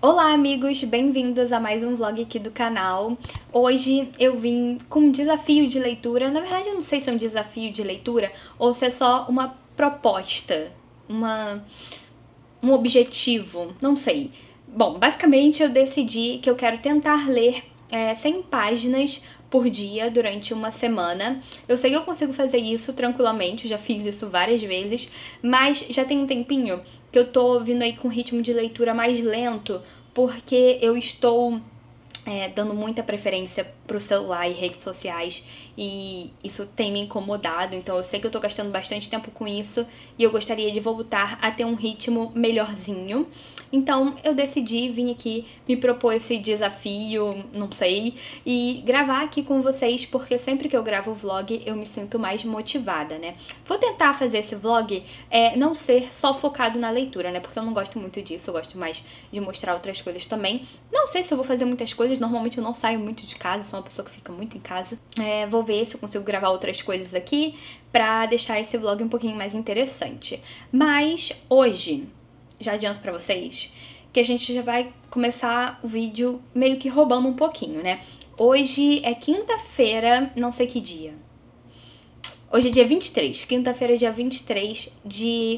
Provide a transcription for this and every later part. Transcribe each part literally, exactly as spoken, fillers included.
Olá amigos, bem-vindos a mais um vlog aqui do canal. Hoje eu vim com um desafio de leitura. Na verdade eu não sei se é um desafio de leitura ou se é só uma proposta, uma, um objetivo, não sei. Bom, basicamente eu decidi que eu quero tentar ler é, cem páginas por dia durante uma semana. Eu sei que eu consigo fazer isso tranquilamente, já fiz isso várias vezes, mas já tem um tempinho que eu tô vindo aí com um ritmo de leitura mais lento, porque eu estou é, dando muita preferência pro celular e redes sociais, e isso tem me incomodado, então eu sei que eu tô gastando bastante tempo com isso e eu gostaria de voltar a ter um ritmo melhorzinho. Então eu decidi vir aqui me propor esse desafio, não sei, e gravar aqui com vocês, porque sempre que eu gravo o vlog eu me sinto mais motivada, né? Vou tentar fazer esse vlog é, não ser só focado na leitura, né? Porque eu não gosto muito disso, eu gosto mais de mostrar outras coisas também. Não sei se eu vou fazer muitas coisas, normalmente eu não saio muito de casa, sou uma pessoa que fica muito em casa. É, vou ver se eu consigo gravar outras coisas aqui pra deixar esse vlog um pouquinho mais interessante. Mas hoje, já adianto pra vocês, que a gente já vai começar o vídeo meio que roubando um pouquinho, né? Hoje é quinta-feira, não sei que dia. Hoje é dia vinte e três, quinta-feira é dia vinte e três de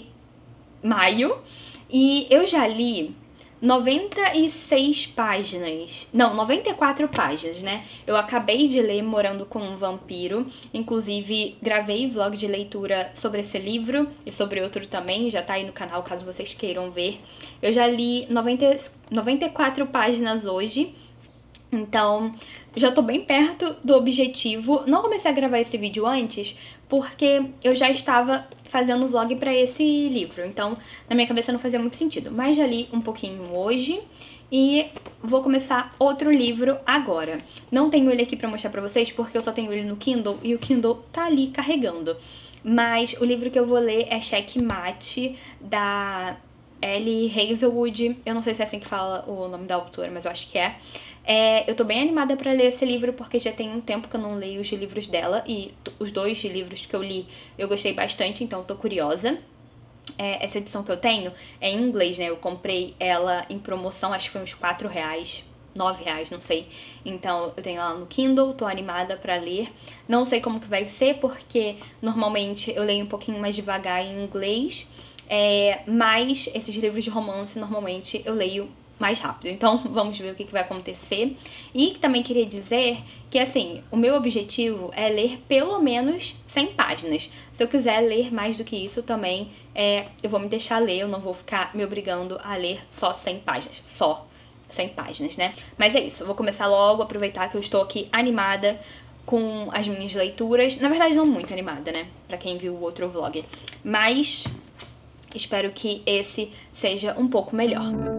maio. E eu já li noventa e seis páginas, não, noventa e quatro páginas, né? Eu acabei de ler Morando com um Vampiro, inclusive gravei vlog de leitura sobre esse livro e sobre outro também, já tá aí no canal caso vocês queiram ver. Eu já li noventa, noventa e quatro páginas hoje, então já tô bem perto do objetivo. Não comecei a gravar esse vídeo antes porque eu já estava fazendo vlog pra esse livro, então na minha cabeça não fazia muito sentido. Mas já li um pouquinho hoje e vou começar outro livro agora. Não tenho ele aqui pra mostrar pra vocês porque eu só tenho ele no Kindle e o Kindle tá ali carregando. Mas o livro que eu vou ler é Checkmate, da Ellie Hazelwood. Eu não sei se é assim que fala o nome da autora, mas eu acho que é. É, eu tô bem animada pra ler esse livro porque já tem um tempo que eu não leio os livros dela e os dois livros que eu li eu gostei bastante, então eu tô curiosa. É, essa edição que eu tenho é em inglês, né? Eu comprei ela em promoção, acho que foi uns quatro reais, nove reais, não sei. Então eu tenho ela no Kindle, tô animada pra ler. Não sei como que vai ser porque normalmente eu leio um pouquinho mais devagar em inglês, é, mas esses livros de romance normalmente eu leio mais rápido, então vamos ver o que, que vai acontecer. E também queria dizer que, assim, o meu objetivo é ler pelo menos cem páginas. Se eu quiser ler mais do que isso também, é, eu vou me deixar ler, eu não vou ficar me obrigando a ler só cem páginas, só cem páginas, né? Mas é isso, eu vou começar logo, aproveitar que eu estou aqui animada com as minhas leituras. Na verdade, não muito animada, né? Pra quem viu o outro vlog. Mas espero que esse seja um pouco melhor.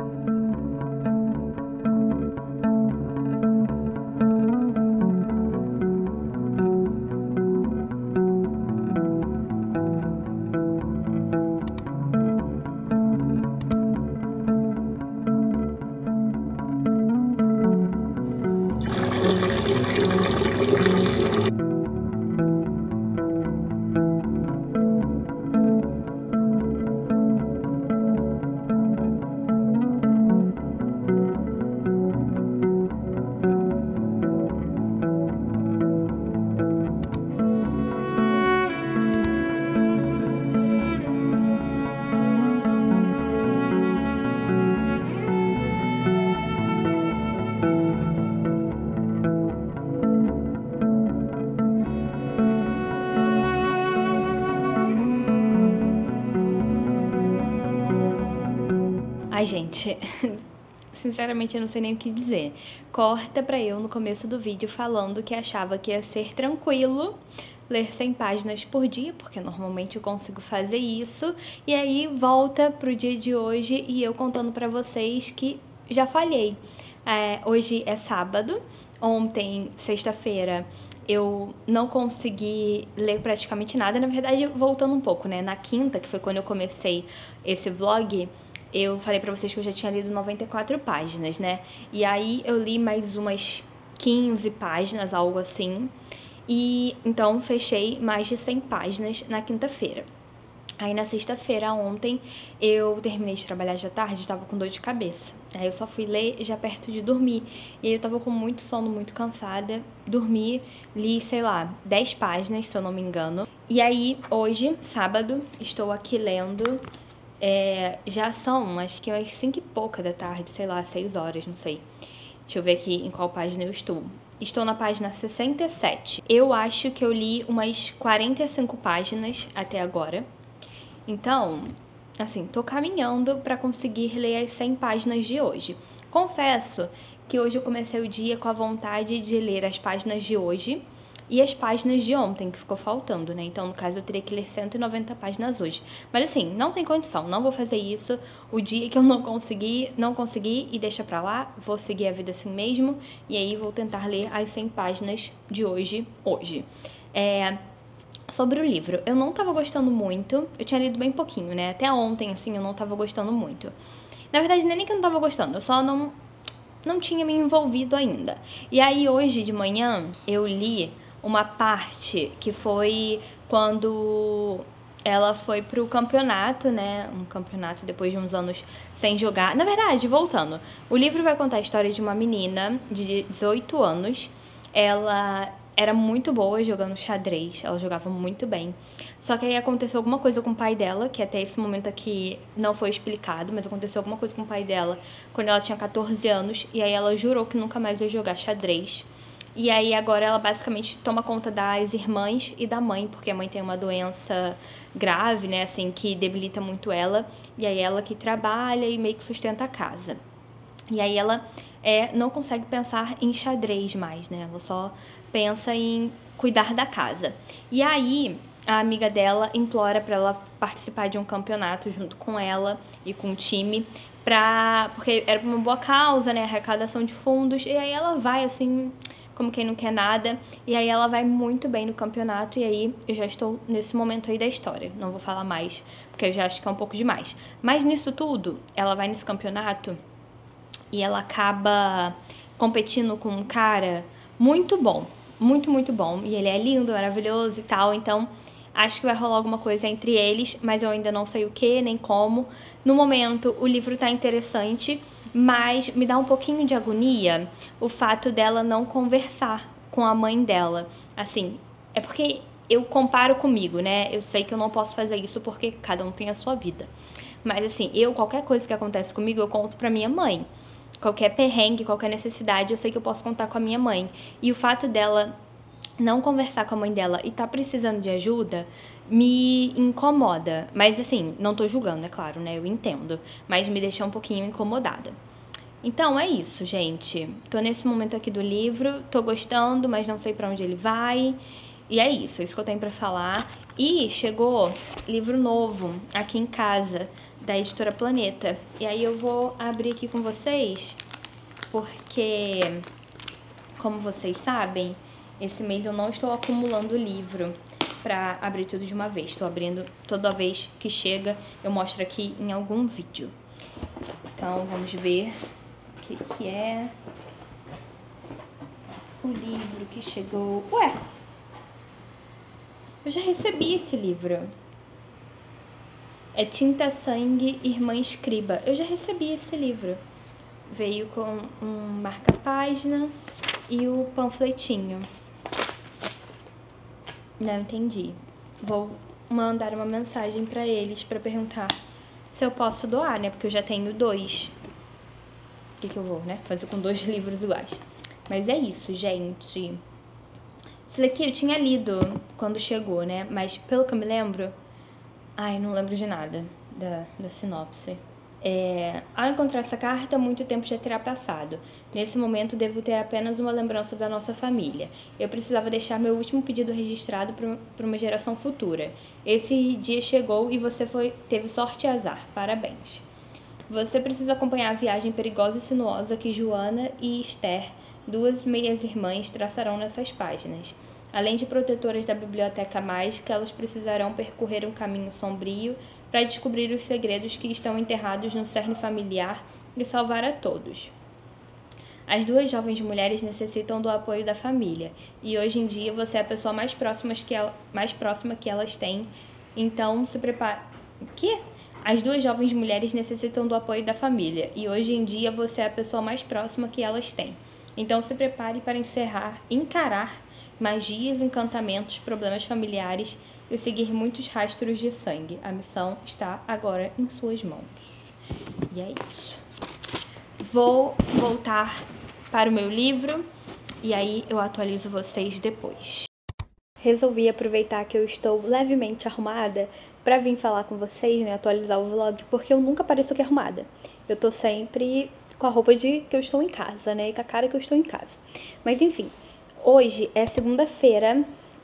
Ai, gente, sinceramente eu não sei nem o que dizer. Corta pra eu no começo do vídeo falando que achava que ia ser tranquilo ler cem páginas por dia, porque normalmente eu consigo fazer isso, e aí volta pro dia de hoje e eu contando pra vocês que já falhei. É, hoje é sábado, ontem, sexta-feira, eu não consegui ler praticamente nada. Na verdade, voltando um pouco, né, na quinta, que foi quando eu comecei esse vlog, eu falei pra vocês que eu já tinha lido noventa e quatro páginas, né? E aí eu li mais umas quinze páginas, algo assim. E então fechei mais de cem páginas na quinta-feira. Aí na sexta-feira, ontem, eu terminei de trabalhar já tarde, estava com dor de cabeça. Aí eu só fui ler já perto de dormir. E aí eu tava com muito sono, muito cansada. Dormi, li, sei lá, dez páginas, se eu não me engano. E aí, hoje, sábado, estou aqui lendo. É, já são, acho que umas cinco e pouca da tarde, sei lá, seis horas, não sei. Deixa eu ver aqui em qual página eu estou. Estou na página sessenta e sete. Eu acho que eu li umas quarenta e cinco páginas até agora. Então, assim, tô caminhando para conseguir ler as cem páginas de hoje. Confesso que hoje eu comecei o dia com a vontade de ler as páginas de hoje e as páginas de ontem, que ficou faltando, né? Então, no caso, eu teria que ler cento e noventa páginas hoje. Mas assim, não tem condição, não vou fazer isso. O dia que eu não conseguir, não consegui e deixa pra lá, vou seguir a vida assim mesmo. E aí, vou tentar ler as cem páginas de hoje, hoje. É... Sobre o livro, eu não tava gostando muito, eu tinha lido bem pouquinho, né? Até ontem, assim, eu não tava gostando muito. Na verdade, nem que eu não tava gostando, eu só não, não tinha me envolvido ainda. E aí, hoje de manhã, eu li uma parte que foi quando ela foi pro campeonato, né? Um campeonato depois de uns anos sem jogar. Na verdade, voltando, o livro vai contar a história de uma menina de dezoito anos. Ela era muito boa jogando xadrez, ela jogava muito bem. Só que aí aconteceu alguma coisa com o pai dela, que até esse momento aqui não foi explicado, mas aconteceu alguma coisa com o pai dela quando ela tinha catorze anos, e aí ela jurou que nunca mais ia jogar xadrez. E aí agora ela basicamente toma conta das irmãs e da mãe, porque a mãe tem uma doença grave, né, assim, que debilita muito ela, e aí ela que trabalha e meio que sustenta a casa. E aí ela é, não consegue pensar em xadrez mais, né? Ela só pensa em cuidar da casa. E aí a amiga dela implora para ela participar de um campeonato junto com ela e com o time, pra, porque era pra uma boa causa, né? Arrecadação de fundos. E aí ela vai, assim, como quem não quer nada. E aí ela vai muito bem no campeonato. E aí eu já estou nesse momento aí da história. Não vou falar mais, porque eu já acho que é um pouco demais. Mas nisso tudo, ela vai nesse campeonato e ela acaba competindo com um cara muito bom, muito, muito bom. E ele é lindo, maravilhoso e tal, então acho que vai rolar alguma coisa entre eles, mas eu ainda não sei o que, nem como. No momento, o livro tá interessante, mas me dá um pouquinho de agonia o fato dela não conversar com a mãe dela. Assim, é porque eu comparo comigo, né? Eu sei que eu não posso fazer isso porque cada um tem a sua vida. Mas assim, eu, qualquer coisa que acontece comigo, eu conto pra minha mãe. Qualquer perrengue, qualquer necessidade, eu sei que eu posso contar com a minha mãe. E o fato dela não conversar com a mãe dela e tá precisando de ajuda me incomoda. Mas assim, não tô julgando, é claro, né? Eu entendo. Mas me deixa um pouquinho incomodada. Então é isso, gente. Tô nesse momento aqui do livro, tô gostando, mas não sei pra onde ele vai. E é isso, é isso que eu tenho pra falar. E chegou livro novo aqui em casa, da editora Planeta. E aí eu vou abrir aqui com vocês, porque, como vocês sabem, esse mês eu não estou acumulando livro pra abrir tudo de uma vez. Estou abrindo toda vez que chega, eu mostro aqui em algum vídeo. Então, vamos ver o que, que é o livro que chegou. Ué! Eu já recebi esse livro. É Tinta Sangue, Irmã Escriba. Eu já recebi esse livro. Veio com um marca-página e o panfletinho. Não entendi. Vou mandar uma mensagem pra eles pra perguntar se eu posso doar, né? Porque eu já tenho dois. O que que eu vou, né? Fazer com dois livros iguais. Mas é isso, gente. Isso daqui eu tinha lido quando chegou, né? Mas pelo que eu me lembro... Ai, não lembro de nada da, da sinopse. É, ao encontrar essa carta, muito tempo já terá passado. Nesse momento, devo ter apenas uma lembrança da nossa família. Eu precisava deixar meu último pedido registrado para uma geração futura. Esse dia chegou e você foi, teve sorte e azar. Parabéns. Você precisa acompanhar a viagem perigosa e sinuosa que Joana e Esther, duas meias-irmãs, traçarão nessas páginas. Além de protetoras da Biblioteca Mágica, elas precisarão percorrer um caminho sombrio para descobrir os segredos que estão enterrados no cerne familiar e salvar a todos. As duas jovens mulheres necessitam do apoio da família, e hoje em dia você é a pessoa mais próxima que, ela, mais próxima que elas têm Então, se prepare... Que? As duas jovens mulheres necessitam do apoio da família, e hoje em dia você é a pessoa mais próxima que elas têm. Então, se prepare para encerrar, encarar magias, encantamentos, problemas familiares e seguir muitos rastros de sangue. A missão está agora em suas mãos. E é isso. Vou voltar para o meu livro e aí eu atualizo vocês depois. Resolvi aproveitar que eu estou levemente arrumada para vir falar com vocês, né, atualizar o vlog, porque eu nunca pareço aqui arrumada. Eu tô sempre com a roupa de que eu estou em casa, né, e com a cara que eu estou em casa. Mas enfim, hoje é segunda-feira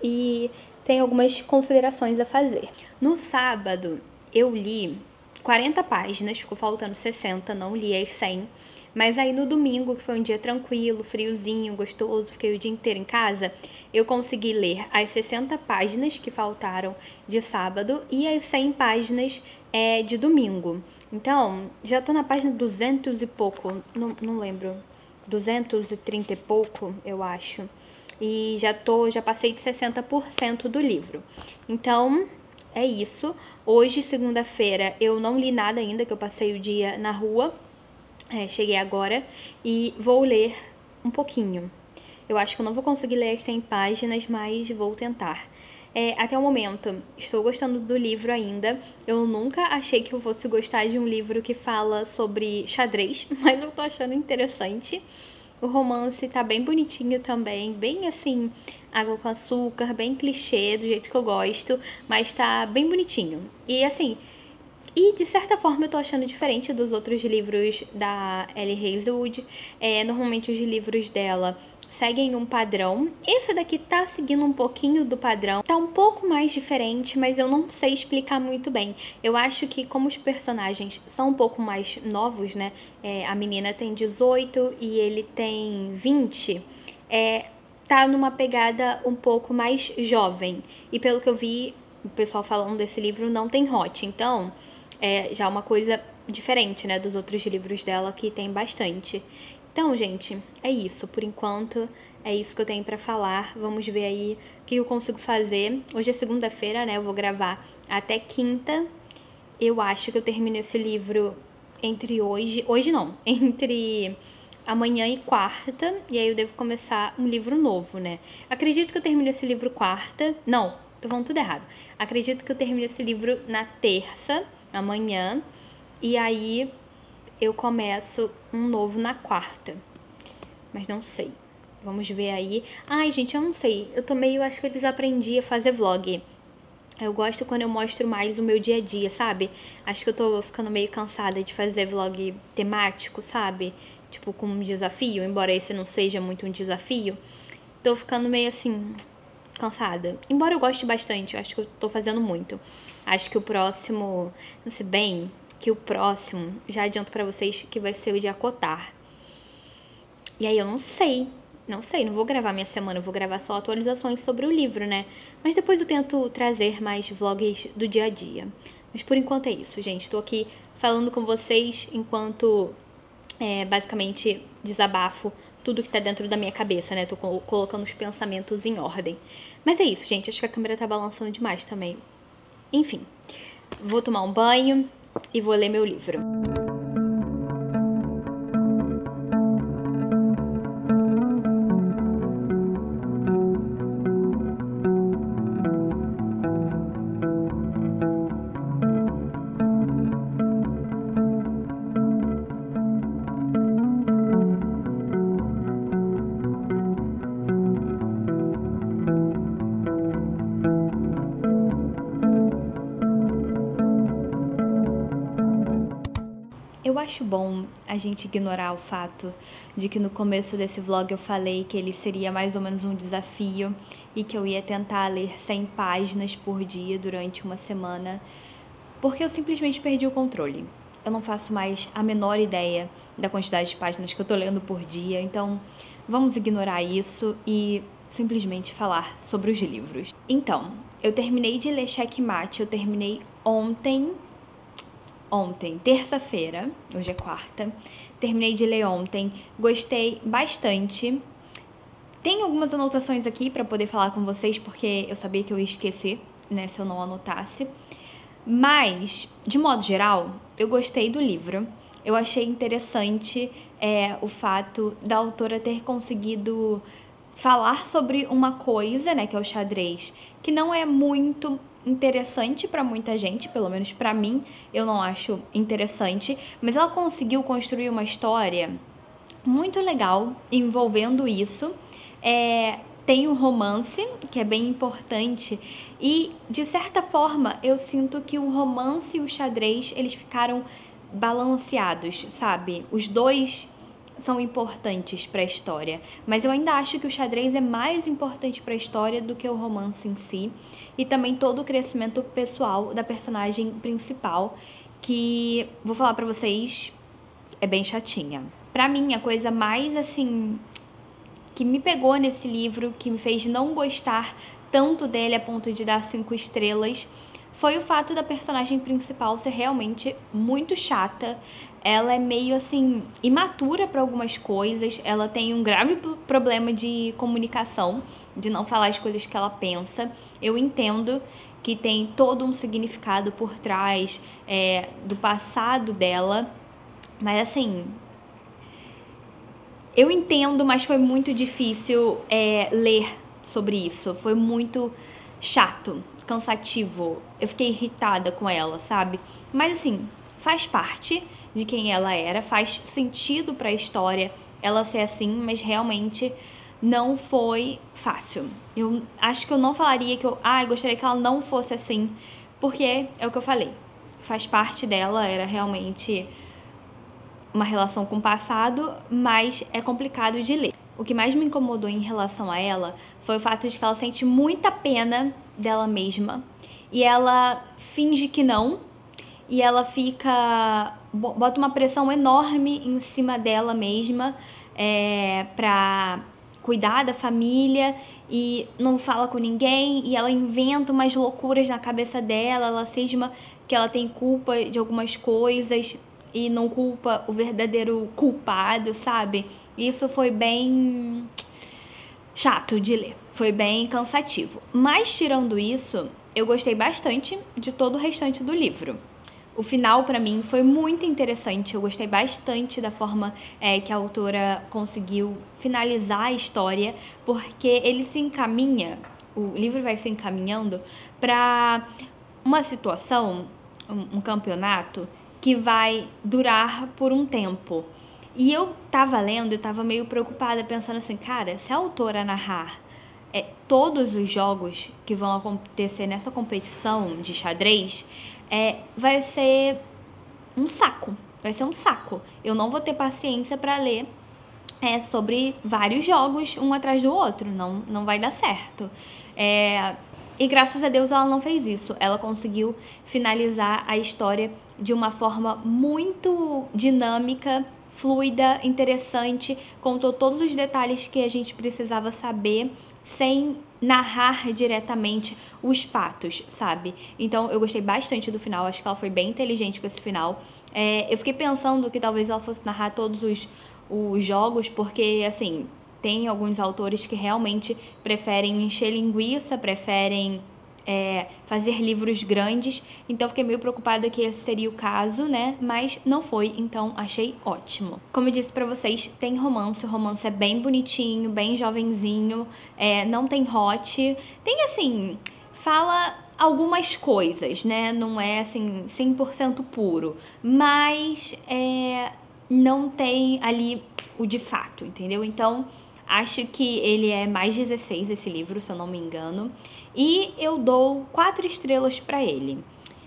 e tem algumas considerações a fazer. No sábado, eu li quarenta páginas, ficou faltando sessenta, não li as cem. Mas aí no domingo, que foi um dia tranquilo, friozinho, gostoso, fiquei o dia inteiro em casa, eu consegui ler as sessenta páginas que faltaram de sábado e as cem páginas é, de domingo. Então, já tô na página duzentos e pouco, não, não lembro, duzentos e trinta e pouco, eu acho. E já tô, já passei de sessenta por cento do livro. Então, é isso. Hoje, segunda-feira, eu não li nada ainda, que eu passei o dia na rua. É, cheguei agora e vou ler um pouquinho. Eu acho que eu não vou conseguir ler as cem páginas, mas vou tentar. É, até o momento, estou gostando do livro ainda. Eu nunca achei que eu fosse gostar de um livro que fala sobre xadrez, mas eu tô achando interessante. O romance tá bem bonitinho também, bem assim, água com açúcar, bem clichê, do jeito que eu gosto, mas tá bem bonitinho. E assim... E, de certa forma, eu tô achando diferente dos outros livros da Ellie Hazelwood. É, normalmente, os livros dela seguem um padrão. Esse daqui tá seguindo um pouquinho do padrão. Tá um pouco mais diferente, mas eu não sei explicar muito bem. Eu acho que, como os personagens são um pouco mais novos, né? É, a menina tem dezoito e ele tem vinte. É, tá numa pegada um pouco mais jovem. E, pelo que eu vi, o pessoal falando desse livro não tem hot. Então... é já uma coisa diferente, né, dos outros livros dela, que tem bastante. Então, gente, é isso. Por enquanto, é isso que eu tenho pra falar. Vamos ver aí o que eu consigo fazer. Hoje é segunda-feira, né, eu vou gravar até quinta. Eu acho que eu termino esse livro entre hoje... Hoje não, entre amanhã e quarta. E aí eu devo começar um livro novo, né. Acredito que eu termino esse livro quarta... Não, tô falando tudo errado. Acredito que eu termino esse livro na terça... amanhã, e aí eu começo um novo na quarta, mas não sei, vamos ver aí. Ai, gente, eu não sei, eu tô meio, acho que eu desaprendi a fazer vlog. Eu gosto quando eu mostro mais o meu dia a dia, sabe? Acho que eu tô ficando meio cansada de fazer vlog temático, sabe? Tipo, com um desafio, embora esse não seja muito um desafio. Tô ficando meio assim... cansada. Embora eu goste bastante, eu acho que eu tô fazendo muito. Acho que o próximo, não sei bem, que o próximo, já adianto pra vocês que vai ser o de Acotar. E aí eu não sei, não sei, não vou gravar minha semana, eu vou gravar só atualizações sobre o livro, né? Mas depois eu tento trazer mais vlogs do dia a dia. Mas por enquanto é isso, gente. Tô aqui falando com vocês enquanto, é, basicamente, desabafo tudo que tá dentro da minha cabeça, né? Tô colocando os pensamentos em ordem. Mas é isso, gente. Acho que a câmera tá balançando demais também. Enfim, vou tomar um banho e vou ler meu livro. Eu acho bom a gente ignorar o fato de que no começo desse vlog eu falei que ele seria mais ou menos um desafio e que eu ia tentar ler cem páginas por dia durante uma semana, porque eu simplesmente perdi o controle. Eu não faço mais a menor ideia da quantidade de páginas que eu tô lendo por dia, então vamos ignorar isso e simplesmente falar sobre os livros. Então, eu terminei de ler Checkmate, eu terminei ontem... Ontem, terça-feira, hoje é quarta, terminei de ler ontem, gostei bastante. Tem algumas anotações aqui para poder falar com vocês, porque eu sabia que eu ia esquecer né, se eu não anotasse. Mas, de modo geral, eu gostei do livro. Eu achei interessante é, o fato da autora ter conseguido falar sobre uma coisa, né, que é o xadrez, que não é muito interessante para muita gente, pelo menos para mim, eu não acho interessante, mas ela conseguiu construir uma história muito legal envolvendo isso. É, tem o romance, que é bem importante, e de certa forma eu sinto que o romance e o xadrez, eles ficaram balanceados, sabe? Os dois são importantes para a história, mas eu ainda acho que o xadrez é mais importante para a história do que o romance em si, e também todo o crescimento pessoal da personagem principal, que vou falar para vocês, é bem chatinha. Pra mim, a coisa mais assim que me pegou nesse livro, que me fez não gostar tanto dele a ponto de dar cinco estrelas, foi o fato da personagem principal ser realmente muito chata. Ela é meio assim imatura para algumas coisas, ela tem um grave problema de comunicação, de não falar as coisas que ela pensa. Eu entendo que tem todo um significado por trás é, do passado dela, mas assim, eu entendo, mas foi muito difícil é, ler sobre isso. Foi muito chato, cansativo. Eu fiquei irritada com ela, sabe? Mas assim, faz parte de quem ela era, faz sentido pra história ela ser assim, mas realmente não foi fácil. Eu acho que eu não falaria que eu, ah, eu gostaria que ela não fosse assim, porque é o que eu falei. Faz parte dela, era realmente uma relação com o passado, mas é complicado de ler. O que mais me incomodou em relação a ela foi o fato de que ela sente muita pena dela mesma e ela finge que não, e ela fica bota uma pressão enorme em cima dela mesma é, pra cuidar da família e não fala com ninguém, e ela inventa umas loucuras na cabeça dela, ela cisma que ela tem culpa de algumas coisas e não culpa o verdadeiro culpado, sabe? Isso foi bem chato de ler, foi bem cansativo. Mas, tirando isso, eu gostei bastante de todo o restante do livro. O final, pra mim, foi muito interessante. Eu gostei bastante da forma é, que a autora conseguiu finalizar a história, porque ele se encaminha, o livro vai se encaminhando pra uma situação, um, um campeonato que vai durar por um tempo. E eu tava lendo, eu tava meio preocupada, pensando assim, cara, se a autora narrar é, todos os jogos que vão acontecer nessa competição de xadrez, é, vai ser um saco, vai ser um saco. Eu não vou ter paciência para ler é, sobre vários jogos, um atrás do outro, não, não vai dar certo. É, e graças a Deus ela não fez isso, ela conseguiu finalizar a história de uma forma muito dinâmica, fluida, interessante, contou todos os detalhes que a gente precisava saber, sem narrar diretamente os fatos, sabe? Então eu gostei bastante do final, acho que ela foi bem inteligente com esse final. É, eu fiquei pensando que talvez ela fosse narrar todos os, os jogos, porque assim, tem alguns autores que realmente preferem encher linguiça, preferem é, fazer livros grandes, então fiquei meio preocupada que esse seria o caso, né? Mas não foi, então achei ótimo. Como eu disse pra vocês, tem romance, o romance é bem bonitinho, bem jovenzinho, é, não tem hot, tem assim, fala algumas coisas, né? Não é assim cem por cento puro, mas é, não tem ali o de fato, entendeu? Então acho que ele é mais dezesseis, esse livro, se eu não me engano. E eu dou quatro estrelas pra ele.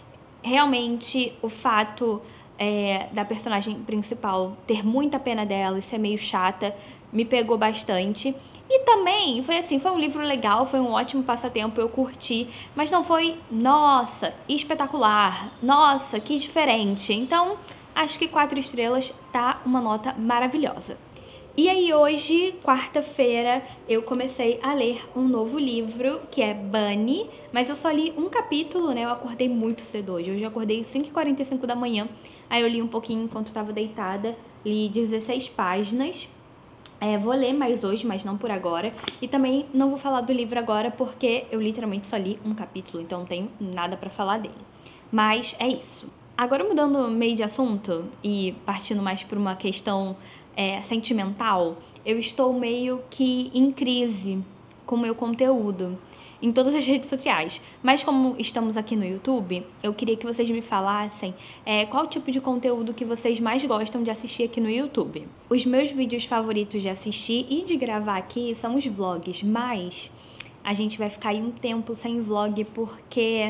Realmente, o fato é, da personagem principal ter muita pena dela e ser meio chata me pegou bastante. E também, foi assim, foi um livro legal, foi um ótimo passatempo, eu curti. Mas não foi, nossa, espetacular, nossa, que diferente. Então, acho que quatro estrelas tá uma nota maravilhosa. E aí hoje, quarta-feira, eu comecei a ler um novo livro, que é Bunny, mas eu só li um capítulo, né? Eu acordei muito cedo hoje, eu já acordei às cinco e quarenta e cinco da manhã, aí eu li um pouquinho enquanto estava deitada, li dezesseis páginas, É, vou ler mais hoje, mas não por agora. E também não vou falar do livro agora porque eu literalmente só li um capítulo, então não tenho nada pra falar dele. Mas é isso. Agora mudando meio de assunto e partindo mais por uma questão é, sentimental, eu estou meio que em crise com o meu conteúdo em todas as redes sociais. Mas como estamos aqui no YouTube, eu queria que vocês me falassem é, qual tipo de conteúdo que vocês mais gostam de assistir aqui no YouTube. Os meus vídeos favoritos de assistir e de gravar aqui são os vlogs, mas a gente vai ficar aí um tempo sem vlog porque...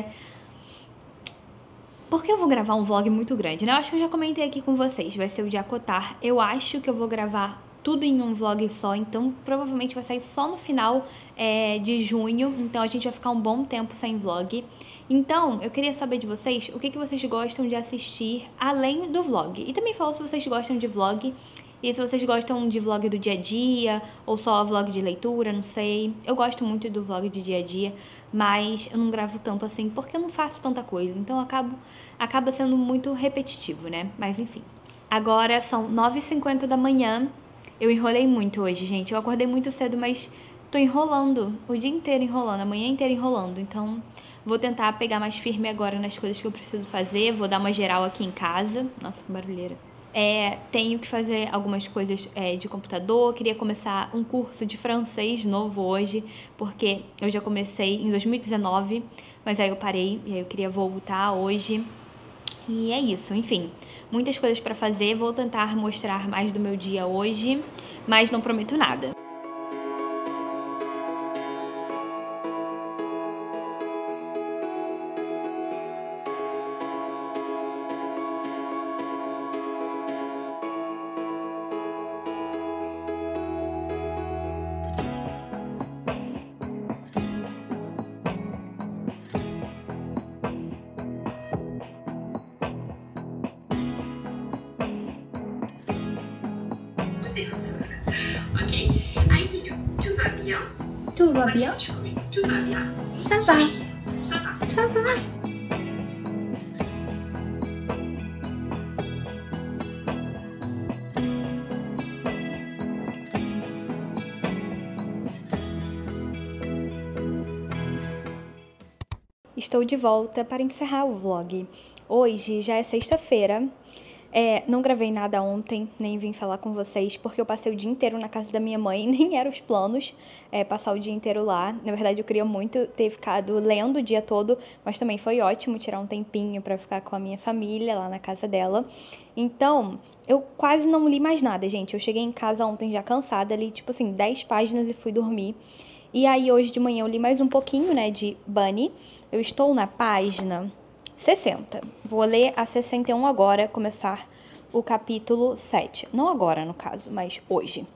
Porque eu vou gravar um vlog muito grande, né? Eu acho que eu já comentei aqui com vocês, vai ser o de Acotar. Eu acho que eu vou gravar tudo em um vlog só, então provavelmente vai sair só no final é, de junho, então a gente vai ficar um bom tempo sem vlog. Então, eu queria saber de vocês o que, que vocês gostam de assistir além do vlog. E também fala se vocês gostam de vlog e se vocês gostam de vlog do dia a dia ou só vlog de leitura, não sei. Eu gosto muito do vlog de dia a dia, mas eu não gravo tanto assim porque eu não faço tanta coisa, então acabo, acaba sendo muito repetitivo, né? Mas enfim. Agora são nove e cinquenta da manhã. Eu enrolei muito hoje, gente. Eu acordei muito cedo, mas tô enrolando. O dia inteiro enrolando, a manhã inteira enrolando. Então, vou tentar pegar mais firme agora nas coisas que eu preciso fazer. Vou dar uma geral aqui em casa. Nossa, que barulheira. É, tenho que fazer algumas coisas é, de computador. Queria começar um curso de francês novo hoje, porque eu já comecei em dois mil e dezenove, mas aí eu parei e aí eu queria voltar hoje. E é isso, enfim, muitas coisas para fazer, vou tentar mostrar mais do meu dia hoje, mas não prometo nada. Ok. Aí tem o tu vas bien. Tu vas bien? Tu vas bien. Ça va. Ça va. Ça va. Estou de volta para encerrar o vlog. Hoje já é sexta-feira. É, não gravei nada ontem, nem vim falar com vocês, porque eu passei o dia inteiro na casa da minha mãe, nem eram os planos é, passar o dia inteiro lá. Na verdade, eu queria muito ter ficado lendo o dia todo, mas também foi ótimo tirar um tempinho para ficar com a minha família lá na casa dela. Então, eu quase não li mais nada, gente. Eu cheguei em casa ontem já cansada, li tipo assim, dez páginas e fui dormir. E aí, hoje de manhã, eu li mais um pouquinho, né, de Bunny. Eu estou na página sessenta. Vou ler a sessenta e um agora, começar o capítulo sete. Não agora, no caso, mas hoje.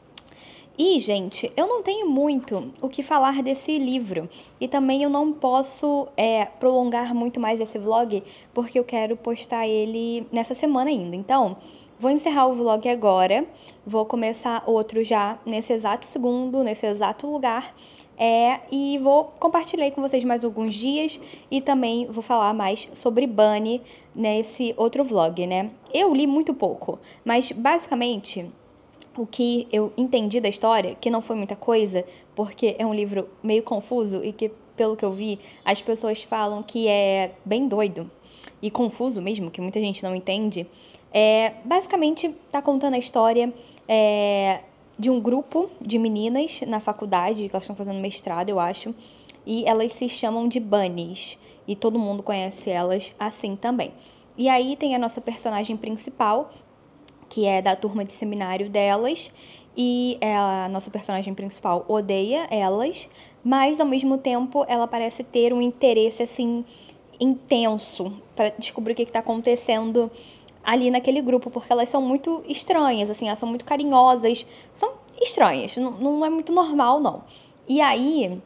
E, gente, eu não tenho muito o que falar desse livro. E também eu não posso é, prolongar muito mais esse vlog, porque eu quero postar ele nessa semana ainda. Então, vou encerrar o vlog agora. Vou começar outro já nesse exato segundo, nesse exato lugar. É, e vou compartilhar com vocês mais alguns dias e também vou falar mais sobre Bunny nesse outro vlog, né? Eu li muito pouco, mas basicamente o que eu entendi da história, que não foi muita coisa, porque é um livro meio confuso e que, pelo que eu vi, as pessoas falam que é bem doido e confuso mesmo, que muita gente não entende. É, basicamente, tá contando a história... É, de um grupo de meninas na faculdade, que elas estão fazendo mestrado, eu acho, e elas se chamam de Bunnies, e todo mundo conhece elas assim também. E aí tem a nossa personagem principal, que é da turma de seminário delas, e a nossa personagem principal odeia elas, mas ao mesmo tempo ela parece ter um interesse assim intenso para descobrir o que está acontecendo ali naquele grupo, porque elas são muito estranhas, assim, elas são muito carinhosas, são estranhas, não, não é muito normal, não. E aí,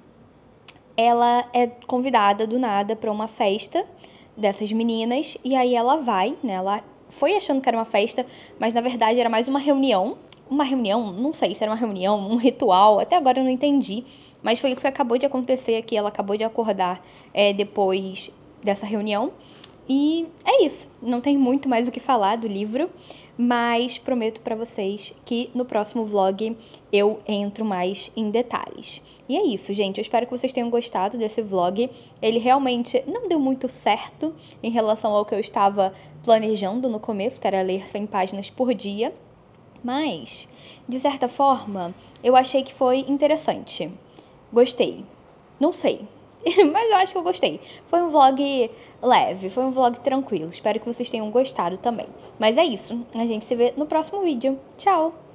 ela é convidada do nada para uma festa dessas meninas, e aí ela vai, né, ela foi achando que era uma festa, mas na verdade era mais uma reunião, uma reunião, não sei se era uma reunião, um ritual, até agora eu não entendi, mas foi isso que acabou de acontecer aqui, ela acabou de acordar é, depois dessa reunião. E é isso, não tem muito mais o que falar do livro, mas prometo pra vocês que no próximo vlog eu entro mais em detalhes. E é isso, gente. Eu espero que vocês tenham gostado desse vlog. Ele realmente não deu muito certo em relação ao que eu estava planejando no começo, que era ler cem páginas por dia. Mas, de certa forma, eu achei que foi interessante. Gostei. Não sei. Mas eu acho que eu gostei. Foi um vlog leve, foi um vlog tranquilo. Espero que vocês tenham gostado também. Mas é isso. A gente se vê no próximo vídeo. Tchau!